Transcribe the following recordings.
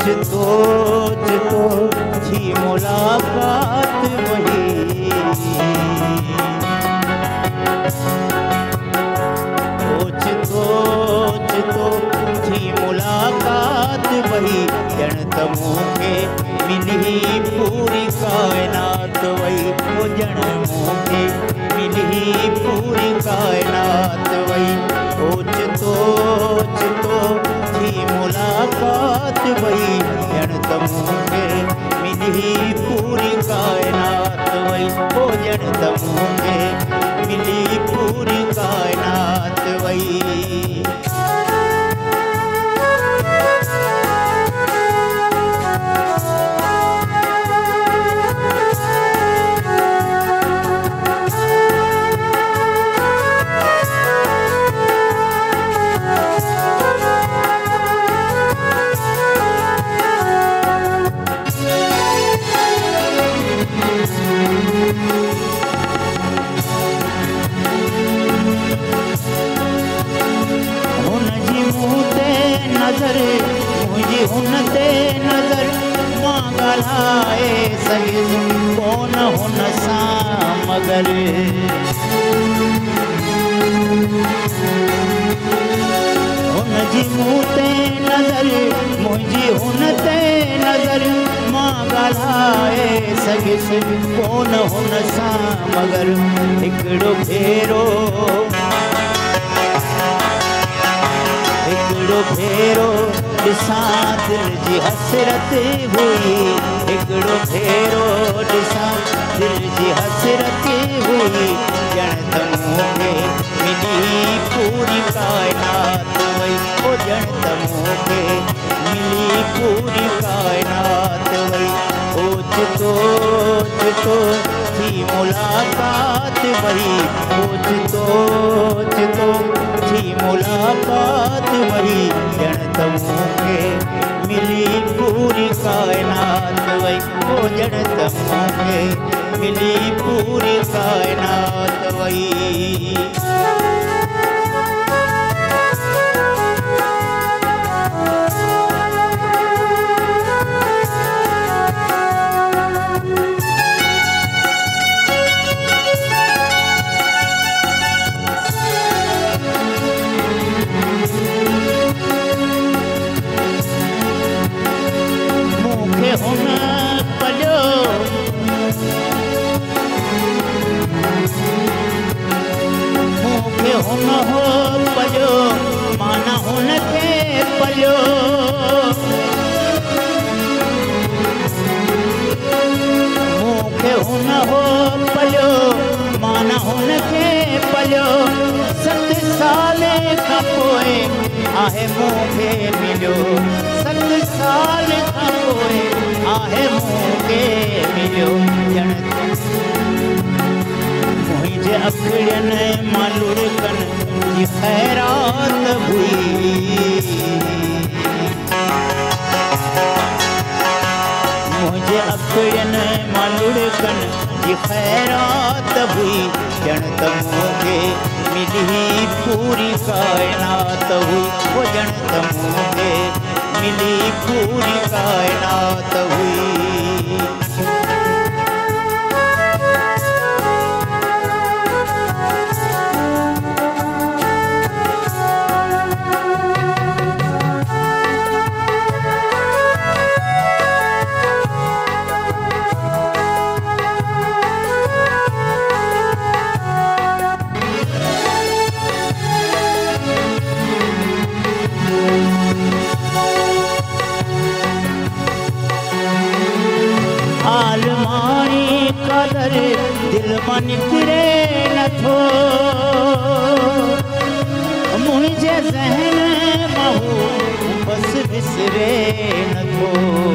ओचितो थी मुलाकात वही, ओचितो थी मुलाकात वही, जण त मूंखे मिली पूरी कायनात वही, ओ जण मूंखे मिली पूरी कायनात वही, ओचितो थी मुलाकात वही, जण त मूंखे मिली पूरी कायनात वही, ओ जण त मूंखे मिली पूरी कायनात वही। मुझी हुन ते नज़र मां ॻाल्हाए सघियुसि कोन हुन सां मगर, हुनजी मूं ते नज़र मुंहिंजी हुन ते नज़र मां ॻाल्हाए सघियुसि कोन हुन सां मगर, हिकिड़ो भेरो ॾिसां दिल जी हसरत हुई, हिकिड़ो भेरो ॾिसां दिल जी हसरत हुई, ॼण त मूंखे मिली पूरी कायनात वही, ओ ॼण त मूंखे मिली पूरी कायनात वही, ओचितो थी मुलाकात वही, ओचितो थी मुलाकात वही, ॼण त मूंखे मिली पूरी कायनात वही, ओ ॼण त मूंखे मिली पूरी कायनात वही। हुन पलियो मूंखे हुन हो पलियो माना हुन खे पलियो, मूंखे हुन हो पलियो माना हुन खे पलियो, 7 साल खां पोइ आहे मूंखे मिलियो, 7 साल खां पोइ आहे मूंखे मिलियो, ॼण मुंहिंजे अखियुनि मां लुड़कनि जी ख़ैरात हुई, मुंहिंजे अखियुनि मां लुड़कनि जी ख़ैरात हुई, ॼण त मूंखे मिली पूरी कायनात हुई, ओ ॼण त मूंखे मिली पूरी कायनात हुई। दिल मां निकिरे नथो, मुंहिंजे ज़हन मां बस विसरे नथो,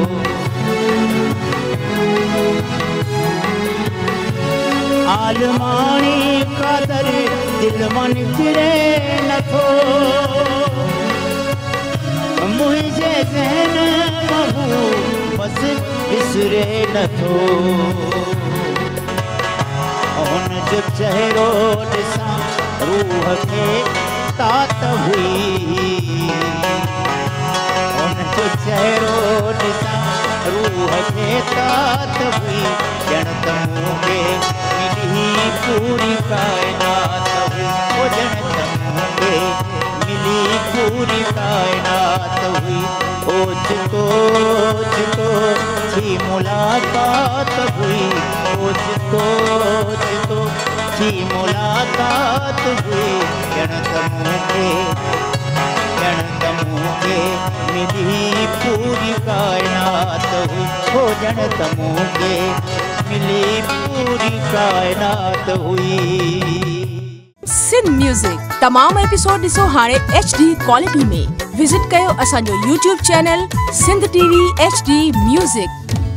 आलमानी क़दर दिल मां निकिरे नथो, मुंहिंजे ज़हन मां बस विसरे नथो, हुन जो चेहरो ॾिसां रूह खे तात हुई, हुन जो चेहरो रूह खे तात हुई ॼण त मूंखे मिली पूरी काइनात हुई ओ ॼण त मूंखे मिली पूरी काइनात हुई ओचितो थी मुलाकात हुई ओचितो थी मुलाकात हुई ॼण त मूंखे मिली पूरी काइनात हुई हो ॼण त मूंखे मिली पूरी काइनात हुई। सिंध म्यूजिक तमाम एपिसोड ॾिसो हाणे HD क्वालिटी में। विजिट कयो असांजो YouTube channel Sindh TV HD music.